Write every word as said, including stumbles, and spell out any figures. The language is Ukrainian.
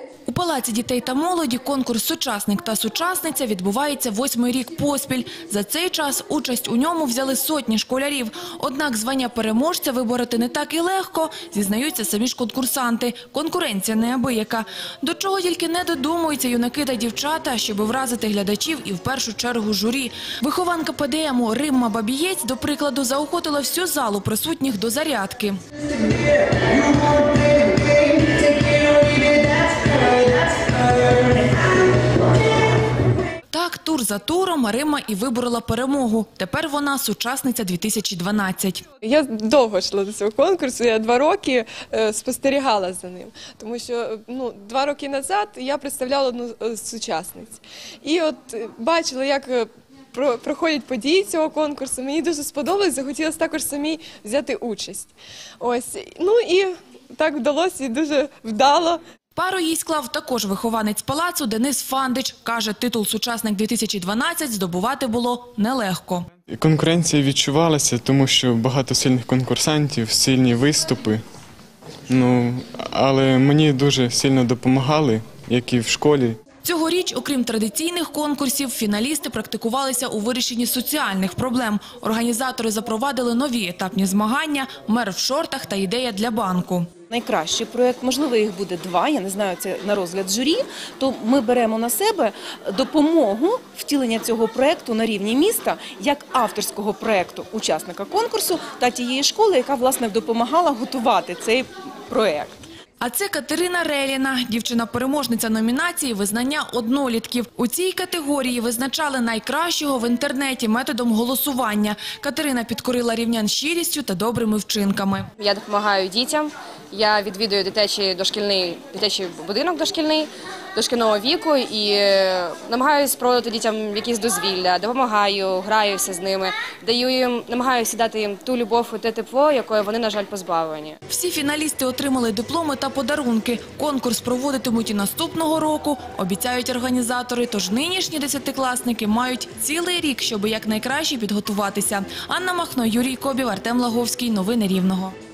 У Палаці дітей та молоді конкурс «Сучасник та сучасниця» відбувається восьмий рік поспіль. За цей час участь у ньому взяли сотні школярів. Однак звання переможця вибороти не так і легко, зізнаються самі ж конкурсанти. Конкуренція неабияка. До чого тільки не додумуються юнаки та дівчата, щоб вразити глядачів і в першу чергу журі. Вихованка ПДМу Римма Бабієць, до прикладу, заохотила всю залу присутніх до зарядки. Так, тур за туром Римма і виборола перемогу. Тепер вона сучасниця дві тисячі дванадцять. Я довго йшла до цього конкурсу, я два роки е, спостерігала за ним. Тому що ну, два роки назад я представляла одну з сучасниць. І от бачила, як про, проходять події цього конкурсу. Мені дуже сподобалось, захотілося також самій взяти участь. Ось. Ну і так вдалося і дуже вдало. Пару їй склав також вихованець палацу Денис Фандич. Каже, титул «Сучасник дві тисячі дванадцять» здобувати було нелегко. Конкуренція відчувалася, тому що багато сильних конкурсантів, сильні виступи. Ну, але мені дуже сильно допомагали, як і в школі. Цьогоріч, окрім традиційних конкурсів, фіналісти практикувалися у вирішенні соціальних проблем. Організатори запровадили нові етапні змагання «Мер в шортах» та «Ідея для банку». Найкращий проєкт, можливо, їх буде два, я не знаю, це на розгляд журі, то ми беремо на себе допомогу втілення цього проєкту на рівні міста як авторського проєкту учасника конкурсу та тієї школи, яка, власне, допомагала готувати цей проєкт. А це Катерина Реліна, дівчина-переможниця номінації «Визнання однолітків». У цій категорії визначали найкращого в інтернеті методом голосування. Катерина підкорила рівнян щирістю та добрими вчинками. Я допомагаю дітям, я відвідую дитячий дошкільний, дитячий будинок дошкільний, дошкільного віку і намагаюся проводити дітям якісь дозвілля, допомагаю, граюся з ними, даю їм, намагаюся дати їм ту любов і те тепло, якої вони, на жаль, позбавлені. Всі фіналісти отримали дипломи та подарунки. Конкурс проводитимуть і наступного року, обіцяють організатори. Тож нинішні десятикласники мають цілий рік, щоб якнайкраще підготуватися. Анна Махно, Юрій Кобів, Артем Лаговський. Новини Рівного.